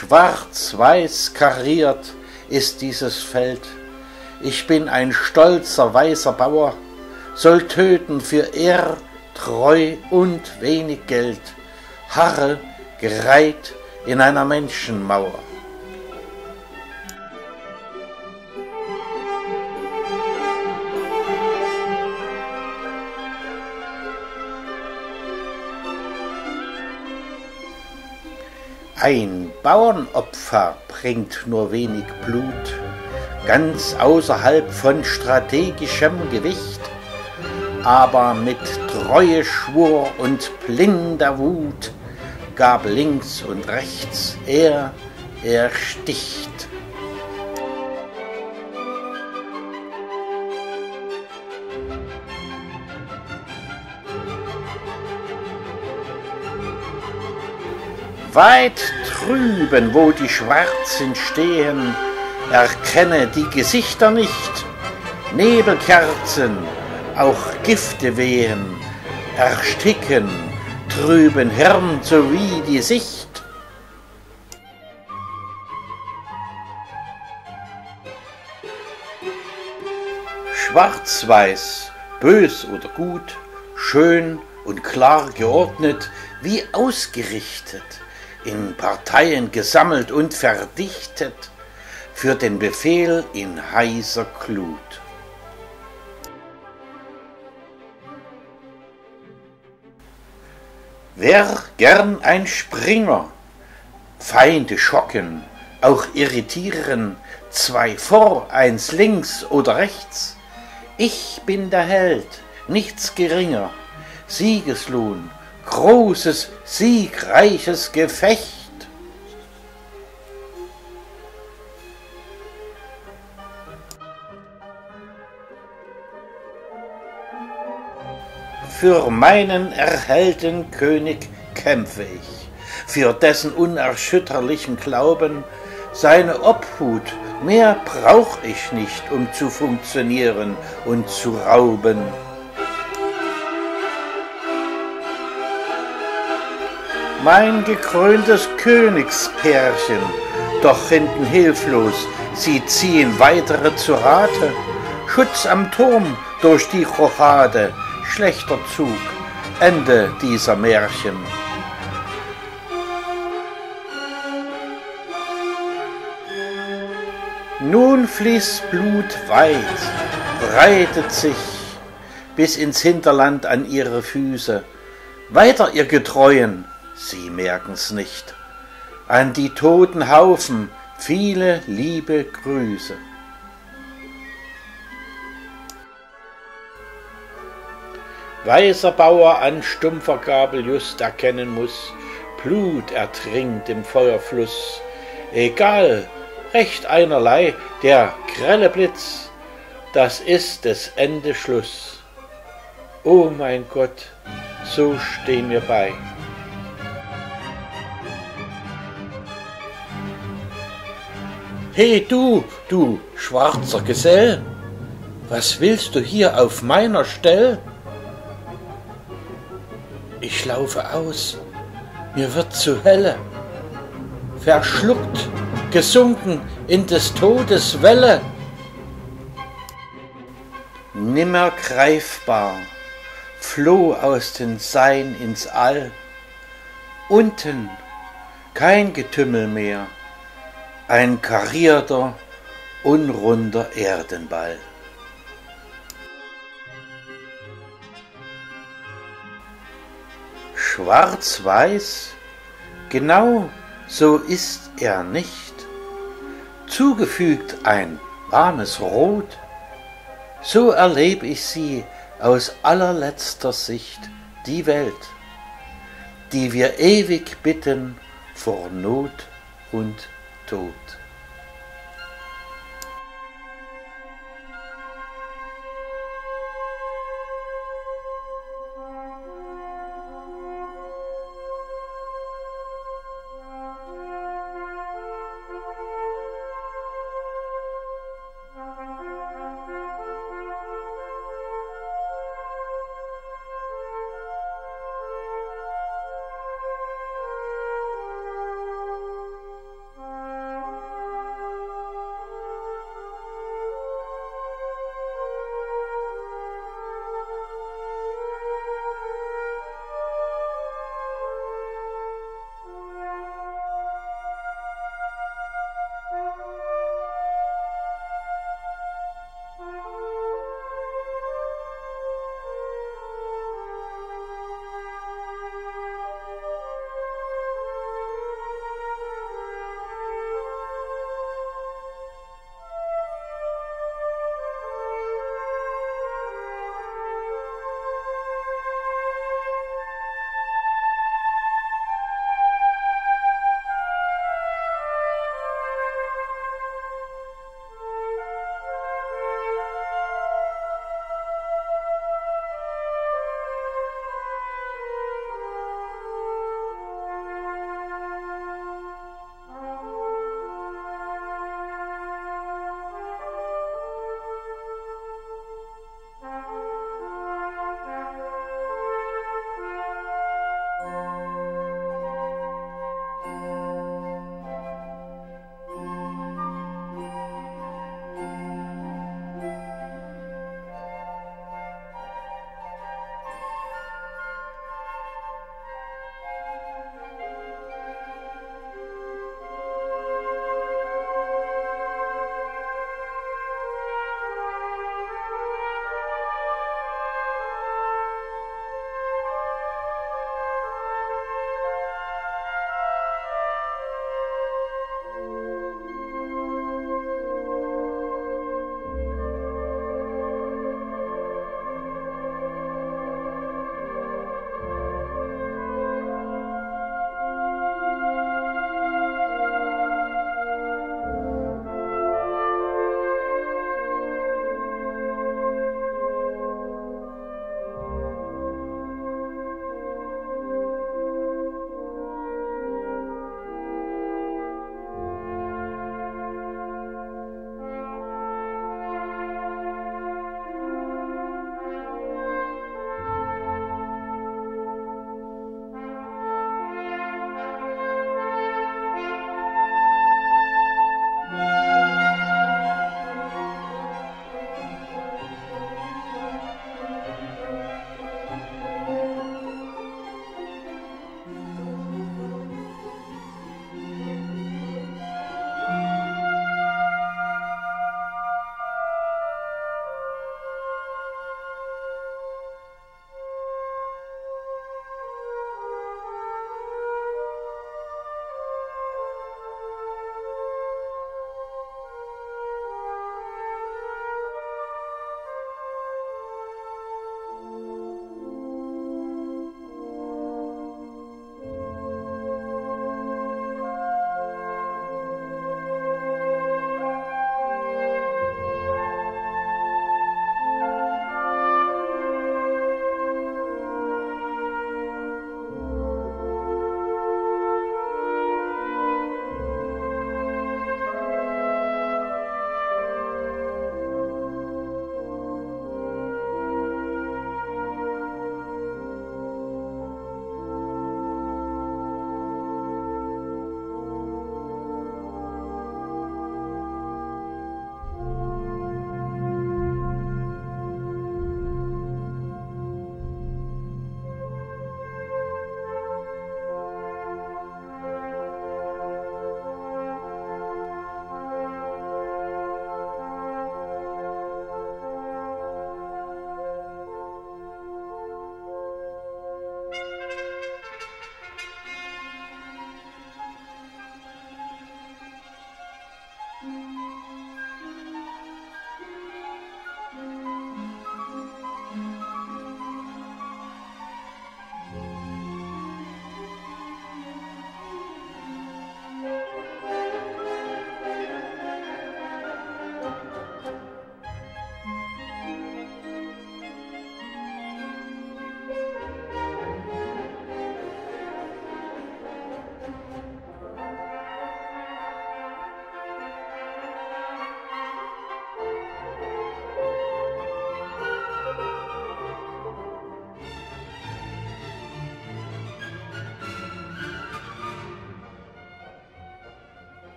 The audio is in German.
Schwarz-weiß kariert ist dieses Feld. Ich bin ein stolzer weißer Bauer, soll töten für Ehr, Treu und wenig Geld, harre gereiht in einer Menschenmauer. Ein Bauernopfer bringt nur wenig Blut, ganz außerhalb von strategischem Gewicht, aber mit Treue, Schwur und blinder Wut gab links und rechts er sticht. Weit drüben, wo die Schwarzen stehen, erkenne die Gesichter nicht. Nebelkerzen, auch Gifte wehen, ersticken trüben Hirn sowie die Sicht. Schwarz-weiß, bös oder gut, schön und klar geordnet, wie ausgerichtet, in Parteien gesammelt und verdichtet, für den Befehl in heißer Glut. Wär gern ein Springer, Feinde schocken, auch irritieren, zwei vor, eins links oder rechts. Ich bin der Held, nichts geringer, Siegeslohn, großes, siegreiches Gefecht. Für meinen erhellten König kämpfe ich, für dessen unerschütterlichen Glauben, seine Obhut, mehr brauch ich nicht, um zu funktionieren und zu rauben. Mein gekröntes Königspärchen, doch hinten hilflos, sie ziehen weitere zu Rate. Schutz am Turm durch die Rochade, schlechter Zug, Ende dieser Märchen. Nun fließt Blut weit, breitet sich bis ins Hinterland an ihre Füße. Weiter, ihr Getreuen, sie merken's nicht. An die toten Haufen viele liebe Grüße. Weißer Bauer an stumpfer Gabel just erkennen muss, Blut ertrinkt im Feuerfluss. Egal, recht einerlei, der grelle Blitz, das ist des Ende Schluss. O mein Gott, so steh mir bei. Hey du schwarzer Gesell, was willst du hier auf meiner Stell? Ich laufe aus, mir wird zu helle, verschluckt, gesunken in des Todes Welle. Nimmer greifbar, floh aus den Sein ins All, unten kein Getümmel mehr, ein karierter, unrunder Erdenball. Schwarz-weiß, genau so ist er nicht, zugefügt ein warmes Rot, so erleb ich sie aus allerletzter Sicht, die Welt, die wir ewig bitten vor Not und Tod.